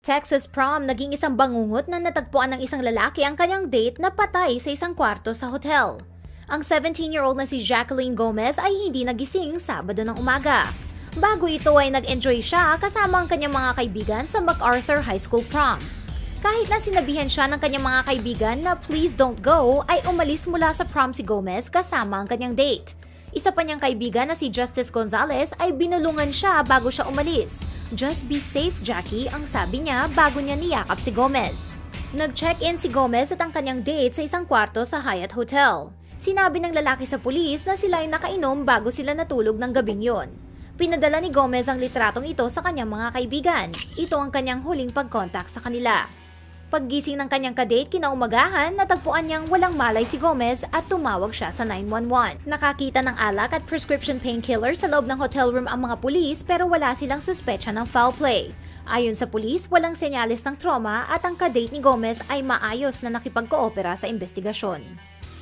Texas prom naging isang bangungot na natagpuan ng isang lalaki ang kanyang date na patay sa isang kwarto sa hotel. Ang 17-year-old na si Jacqueline Gomez ay hindi nagising Sabado ng umaga. Bago ito ay nag-enjoy siya kasama ang kanyang mga kaibigan sa MacArthur High School prom. Kahit na sinabihan siya ng kanyang mga kaibigan na please don't go, ay umalis mula sa prom si Gomez kasama ang kanyang date. Isa pa niyang kaibigan na si Justice Gonzalez ay binulungan siya bago siya umalis. "Just be safe, Jackie," ang sabi niya bago niya niyakap si Gomez. Nag-check-in si Gomez at ang kanyang date sa isang kwarto sa Hyatt Hotel. Sinabi ng lalaki sa pulis na sila ay nakainom bago sila natulog ng gabing yon. Pinadala ni Gomez ang litratong ito sa kanyang mga kaibigan. Ito ang kanyang huling pag-contact sa kanila. Paggising ng kanyang kadate kinaumagahan, natagpuan niyang walang malay si Gomez at tumawag siya sa 911. Nakakita ng alak at prescription painkiller sa loob ng hotel room ang mga pulis pero wala silang suspetsya ng foul play. Ayon sa pulis, walang senyales ng trauma at ang kadate ni Gomez ay maayos na nakipag-koopera sa investigasyon.